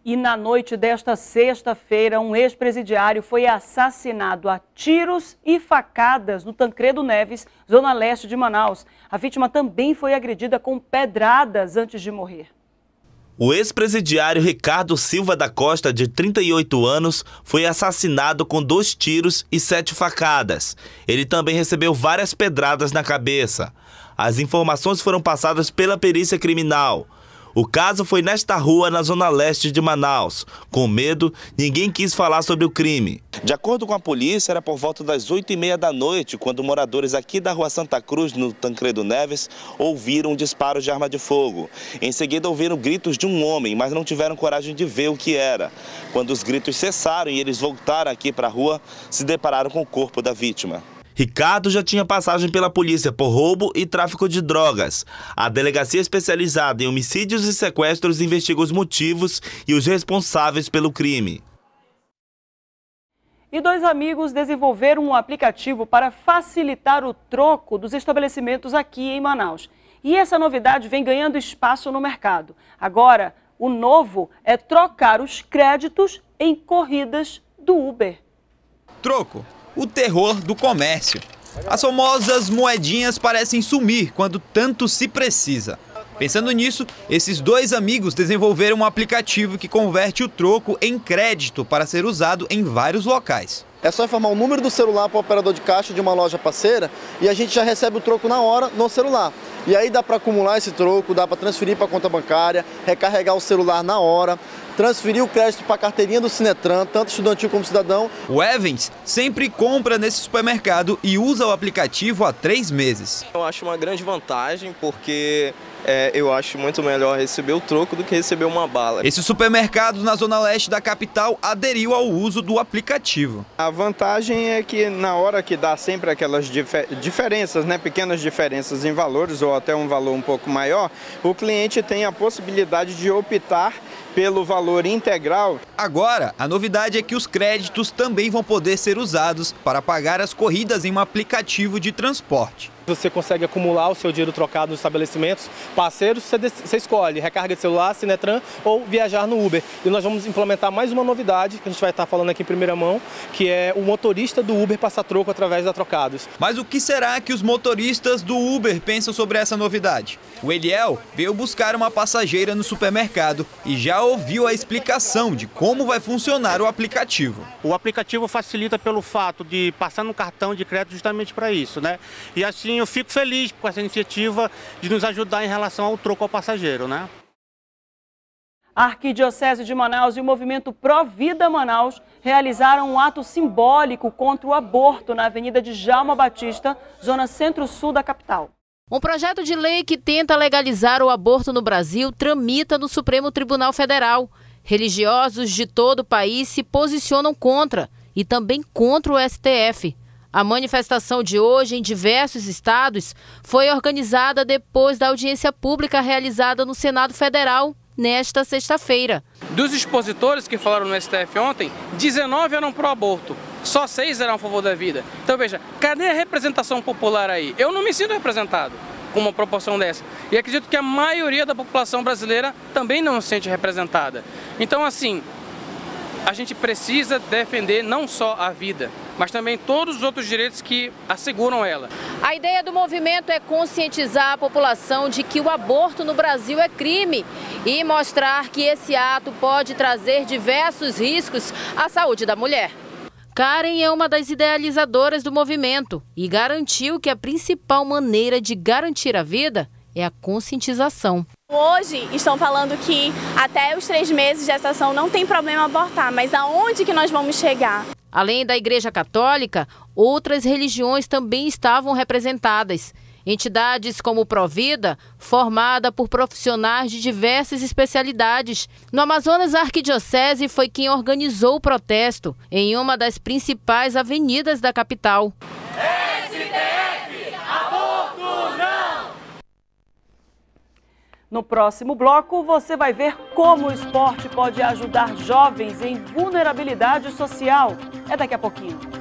E na noite desta sexta-feira, um ex-presidiário foi assassinado a tiros e facadas no Tancredo Neves, zona leste de Manaus. A vítima também foi agredida com pedradas antes de morrer. O ex-presidiário Ricardo Silva da Costa, de 38 anos, foi assassinado com 2 tiros e 7 facadas. Ele também recebeu várias pedradas na cabeça. As informações foram passadas pela perícia criminal. O caso foi nesta rua, na zona leste de Manaus. Com medo, ninguém quis falar sobre o crime. De acordo com a polícia, era por volta das 8h30 da noite, quando moradores aqui da rua Santa Cruz, no Tancredo Neves, ouviram um disparo de arma de fogo. Em seguida, ouviram gritos de um homem, mas não tiveram coragem de ver o que era. Quando os gritos cessaram e eles voltaram aqui para a rua, se depararam com o corpo da vítima. Ricardo já tinha passagem pela polícia por roubo e tráfico de drogas. A delegacia especializada em homicídios e sequestros investiga os motivos e os responsáveis pelo crime. E 2 amigos desenvolveram um aplicativo para facilitar o troco dos estabelecimentos aqui em Manaus. E essa novidade vem ganhando espaço no mercado. Agora, o novo é trocar os créditos em corridas do Uber. Troco. O terror do comércio. As famosas moedinhas parecem sumir quando tanto se precisa. Pensando nisso, esses 2 amigos desenvolveram um aplicativo que converte o troco em crédito para ser usado em vários locais. É só informar o número do celular para o operador de caixa de uma loja parceira e a gente já recebe o troco na hora no celular. E aí dá para acumular esse troco, dá para transferir para a conta bancária, recarregar o celular na hora, transferir o crédito para a carteirinha do Sinetran, tanto estudantil como cidadão. O Evans sempre compra nesse supermercado e usa o aplicativo há 3 meses. Eu acho uma grande vantagem porque eu acho muito melhor receber o troco do que receber uma bala. Esse supermercado na zona leste da capital aderiu ao uso do aplicativo. A vantagem é que na hora que dá sempre aquelas diferenças, né, pequenas diferenças em valores ou até um valor um pouco maior, o cliente tem a possibilidade de optar pelo valor integral. Agora, a novidade é que os créditos também vão poder ser usados para pagar as corridas em um aplicativo de transporte. Você consegue acumular o seu dinheiro trocado nos estabelecimentos parceiros, você escolhe recarga de celular, Sinetran ou viajar no Uber. E nós vamos implementar mais uma novidade que a gente vai estar falando aqui em primeira mão, que é o motorista do Uber passar troco através da Trocados. Mas o que será que os motoristas do Uber pensam sobre essa novidade? O Eliel veio buscar uma passageira no supermercado e já ouviu a explicação de como vai funcionar o aplicativo. O aplicativo facilita pelo fato de passar no cartão de crédito justamente para isso, né? E assim eu fico feliz com essa iniciativa de nos ajudar em relação ao troco ao passageiro, né? A Arquidiocese de Manaus e o movimento Pro Vida Manaus realizaram um ato simbólico contra o aborto na Avenida de Djalma Batista, zona centro-sul da capital. Um projeto de lei que tenta legalizar o aborto no Brasil tramita no Supremo Tribunal Federal. Religiosos de todo o país se posicionam contra e também contra o STF. A manifestação de hoje em diversos estados foi organizada depois da audiência pública realizada no Senado Federal nesta sexta-feira. Dos expositores que falaram no STF ontem, 19 eram pró-aborto, só 6 eram a favor da vida. Então veja, cadê a representação popular aí? Eu não me sinto representado com uma proporção dessa. E acredito que a maioria da população brasileira também não se sente representada. Então assim, a gente precisa defender não só a vida, mas também todos os outros direitos que asseguram ela. A ideia do movimento é conscientizar a população de que o aborto no Brasil é crime e mostrar que esse ato pode trazer diversos riscos à saúde da mulher. Karen é uma das idealizadoras do movimento e garantiu que a principal maneira de garantir a vida é a conscientização. Hoje estão falando que até os 3 meses de gestação não tem problema abortar, mas aonde que nós vamos chegar? Além da Igreja Católica, outras religiões também estavam representadas. Entidades como o Provida, formada por profissionais de diversas especialidades. No Amazonas, a Arquidiocese foi quem organizou o protesto em uma das principais avenidas da capital. STF, aborto não! No próximo bloco, você vai ver como o esporte pode ajudar jovens em vulnerabilidade social. É daqui a pouquinho.